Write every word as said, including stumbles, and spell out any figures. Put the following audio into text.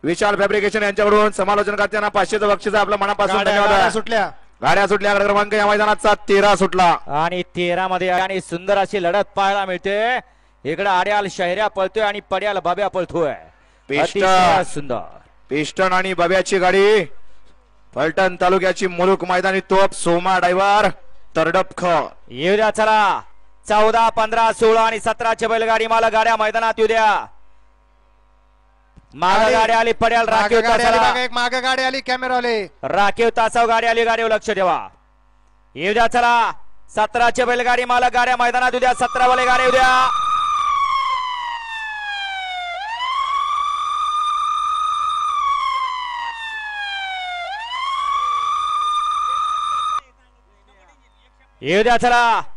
विशाल fabrication यांच्याकडून समालोचन करताना पाचशेचं बक्षीस आपल्या मनापासून धन्यवाद. गाड्या सुटल्या गाड्या सुटल्या. क्रमांक या मैदानाचा तेरा सुटला आणि तेरा मध्ये आणि सुंदर अशी लढत पाहायला मिळते. इकडे आड्याल शहऱ्या पळतोय आणि पड्याल बाब्या पळतोय. पिस्टन सुंदर पिस्टन आणि बाब्याची गाडी. फलटण तालुक्याची मुलुक मैदानी तोप सोमा ड्रायव्हर तरडपख. येऊ द्या चला. चौदा पंधरा सोळा आणि सतराचे बैलगाडी मला गाड्या मैदानात येऊ द्या. माग गाडी आली पड्याल राखीव तासाला. एक माग गाडी आली कॅमेरा आले राखीव तासाव गाडी आली. गाडीवर लक्ष ठेवा. येऊ द्या चला. सतराचे बैलगाडी मला गाड्या मैदानात येऊ द्या. सतरा वाले गाडी येऊ द्या. येऊ द्या चला.